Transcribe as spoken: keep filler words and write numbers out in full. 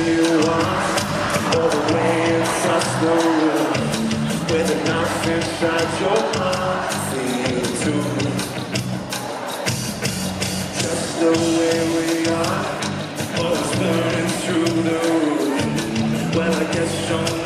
You are all the way across the room with a knife inside your heart for you too. Just the way we are, always burning through the room. Well, I guess you're